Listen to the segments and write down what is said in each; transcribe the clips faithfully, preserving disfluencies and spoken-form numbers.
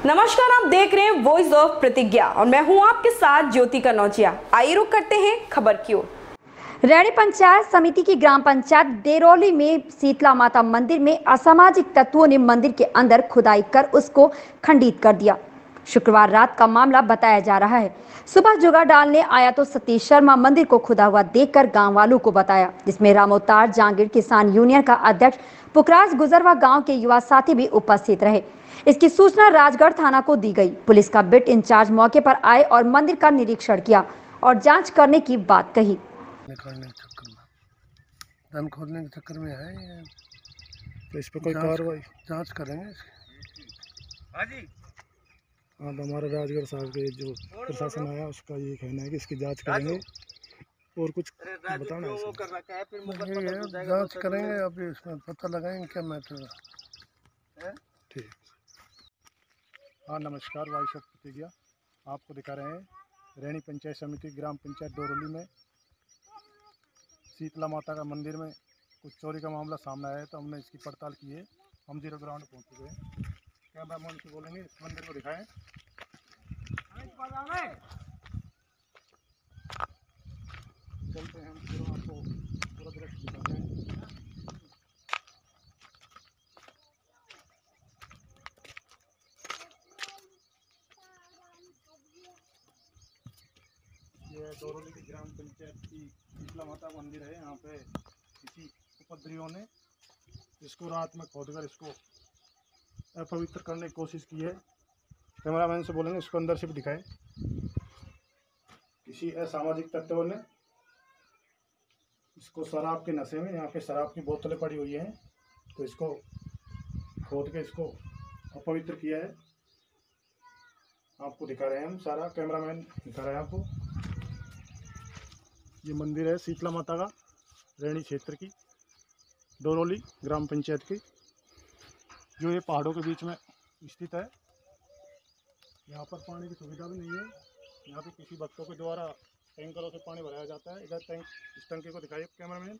नमस्कार, आप देख रहे हैं वॉइस ऑफ प्रतिज्ञा और मैं हूं आपके साथ ज्योति कनौजिया। आइए रुक करते हैं खबर की ओर। रैणी पंचायत समिति की ग्राम पंचायत डेरोली में शीतला माता मंदिर में असामाजिक तत्वों ने मंदिर के अंदर खुदाई कर उसको खंडित कर दिया। शुक्रवार रात का मामला बताया जा रहा है। सुबह जुगाड़ डालने आया तो सतीश शर्मा मंदिर को खुदा हुआ देखकर गांव वालों को बताया, जिसमें रामोतार जांगीर किसान यूनियन का अध्यक्ष पुखराज गुजरवा गांव के युवा साथी भी उपस्थित रहे। इसकी सूचना राजगढ़ थाना को दी गई। पुलिस का बिट इंचार्ज मौके पर आए और मंदिर का निरीक्षण किया और जांच करने की बात कही। निकालने के चक्कर में, धन खोदने के चक्कर में है ये। तो इस पर कोई कार्रवाई जांच करेंगे। हाँ जी, हाँ तो हमारे राजगढ़ साहब के जो प्रशासन आया उसका ये कहना है कि इसकी जांच करेंगे और कुछ बताना है। जांच करेंगे, अभी इसमें पता लगाएंगे क्या मैटर है। ठीक। हाँ नमस्कार, वॉइस ऑफ प्रतिज्ञा आपको दिखा रहे हैं। रैणी पंचायत समिति ग्राम पंचायत डोरोली में शीतला माता का मंदिर में कुछ चोरी का मामला सामने आया है, तो हमने इसकी पड़ताल की है। हम जीरो ग्राउंड पहुँच चुके हैं। कैमरा मैन से बोलेंगे इस मंदिर को दिखाएं। चलते हैं हम पूरा आपको पूरा दृश्य दिखाते हैं। ये डोरोली की ग्राम पंचायत की शीतला माता मंदिर है। यहाँ पे किसी उपद्रवियों ने इसको रात में खोदकर इसको अपवित्र करने की कोशिश की है। कैमरामैन से बोलेंगे इसको अंदर से भी दिखाएं। किसी असामाजिक तत्वों ने इसको शराब के नशे में, यहाँ पे शराब की बोतलें पड़ी हुई हैं, तो इसको खोद के इसको अपवित्र किया है। आपको दिखा रहे हैं हम, सारा कैमरामैन दिखा रहे हैं आपको। ये मंदिर है शीतला माता का, रैणी क्षेत्र की डोरोली ग्राम पंचायत की, जो ये पहाड़ों के बीच में स्थित है। यहाँ पर पानी की सुविधा भी नहीं है। यहाँ पे किसी भक्तों के द्वारा टैंकरों से पानी भराया जाता है। इधर टैंक, इस टंकी को दिखाइए कैमरामैन।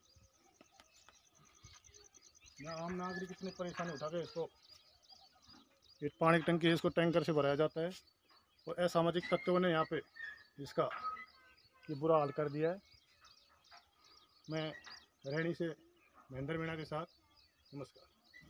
यहाँ आम नागरिक इतनी परेशानी उठा के इसको, ये पानी की टंकी है, इसको टैंकर से भराया जाता है और असामाजिक तत्वों ने यहाँ पे इसका ये बुरा हाल कर दिया है। मैं रैणी से महेंद्र मीणा के साथ, नमस्कार।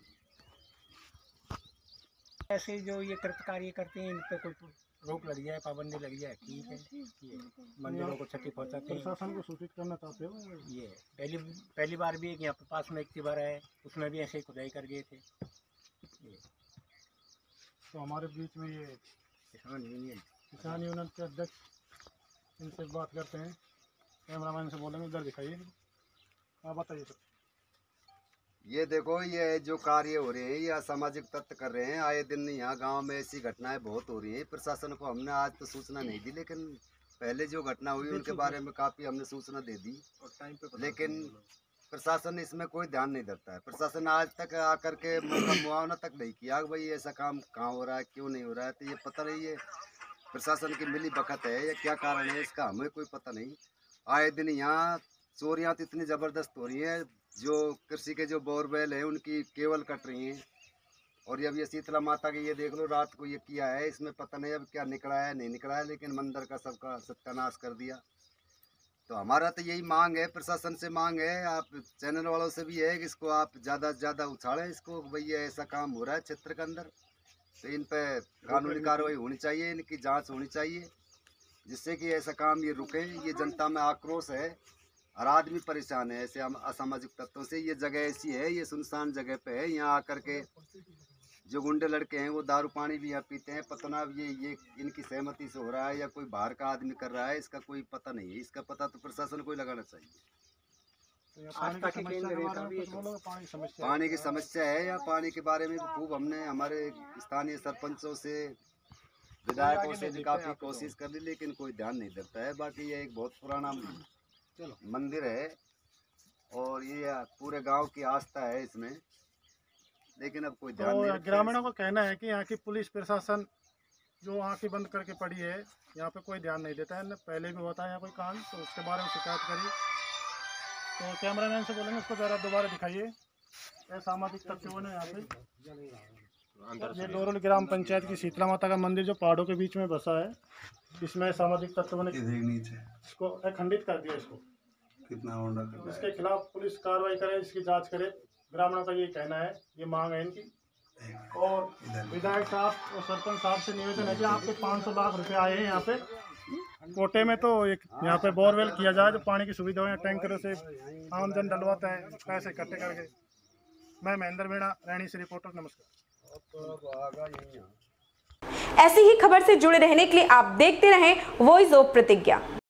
ऐसे जो ये कृत कार्य करते हैं इन पे कोई रोक लग जाए, पाबंदी लग जाए, ठीक है। ये मंदिरों को क्षति पहुंचाते हैं। प्रशासन को सूचित करना चाहते हो? ये पहली पहली बार भी एक यहाँ पे पास में एक तिबार है, उसमें भी ऐसे ही खुदाई कर गए थे। ये तो हमारे बीच में ये किसान यूनियन किसान यूनियन के अध्यक्ष, इनसे बात करते हैं। कैमरामैन से बोलेंगे इधर दिखाइए। हाँ बताइए सर। ये देखो, ये जो कार्य हो रहे हैं ये असामाजिक तत्व कर रहे हैं। आए दिन यहाँ गांव में ऐसी घटनाएं बहुत हो रही हैं। प्रशासन को हमने आज तो सूचना नहीं दी, लेकिन पहले जो घटना हुई उनके बारे में काफ़ी हमने सूचना दे दी, लेकिन प्रशासन इसमें कोई ध्यान नहीं देता है। प्रशासन आज तक आकर के मुआवना तक नहीं किया कि भाई ऐसा काम कहाँ हो रहा है, क्यों नहीं हो रहा है। तो ये पता नहीं है प्रशासन की मिली भगत है या क्या कारण है, इसका हमें कोई पता नहीं। आए दिन यहाँ चोरियाँ तो इतनी ज़बरदस्त हो रही हैं, जो कृषि के जो बोरवेल है उनकी केबल कट रही हैं। और अब ये शीतला माता की ये देख लो, रात को ये किया है, इसमें पता नहीं अब क्या निकला है नहीं निकला है, लेकिन मंदिर का सबका सत्यानाश कर दिया। तो हमारा तो यही मांग है, प्रशासन से मांग है, आप चैनल वालों से भी है कि इसको आप ज़्यादा से ज़्यादा उछालें इसको, भाई ये ऐसा काम हो रहा है क्षेत्र के अंदर, तो इन पर कानूनी कार्रवाई होनी चाहिए, इनकी जाँच होनी चाहिए, जिससे कि ऐसा काम ये रुके। ये जनता में आक्रोश है, हर आदमी परेशान है ऐसे असामाजिक तत्वों से। ये जगह ऐसी है, ये सुनसान जगह पे है, यहाँ आकर के जो गुंडे लड़के हैं वो दारू पानी भी यहाँ पीते हैं। पता ना ये ये इनकी सहमति से हो रहा है या कोई बाहर का आदमी कर रहा है, इसका कोई पता नहीं है। इसका पता तो प्रशासन को ही लगाना चाहिए। पानी की समस्या है या पानी के बारे में खूब हमने हमारे स्थानीय सरपंचों से, विधायकों से भी काफ़ी कोशिश कर ली, लेकिन कोई ध्यान नहीं देता है। बाकी ये एक बहुत पुराना मंदिर है और ये पूरे गांव की आस्था है इसमें, लेकिन अब कोई ध्यान नहीं। ग्रामीणों का कहना है कि यहाँ की पुलिस प्रशासन जो आंखें बंद करके पड़ी है, यहाँ पे कोई ध्यान नहीं देता है। पहले भी होता है यहाँ कोई काम, तो उसके बारे में शिकायत करी। तो कैमरामैन से बोलेंगे उसको ज़रा दोबारा दिखाइए। असामाजिक तत्वों ने यहाँ पे ये डोरोली ग्राम पंचायत की शीतला माता का मंदिर जो पहाड़ों के बीच में बसा है, इसमें सामाजिक तत्वों ने इसको खंडित कर दिया। इसको कितना होना कर इसके खिलाफ पुलिस कार्रवाई करे, इसकी जांच करे। ग्रामीणों का ये कहना है, ये मांग है इनकी। और विधायक साहब और सरपंच साहब से निवेदन है कि आपके पाँच सौ लाख रुपए आए हैं यहाँ पे कोटे में, तो एक यहाँ पे बोरवेल किया जाए जो पानी की सुविधा हो। टैंकरों से आमजन डलवाता है पैसे इकट्ठे करके। मैं महेंद्र मीणा, रैणी से रिपोर्टर, नमस्कार। ऐसी ही खबर से जुड़े रहने के लिए आप देखते रहें वॉइस ऑफ प्रतिज्ञा।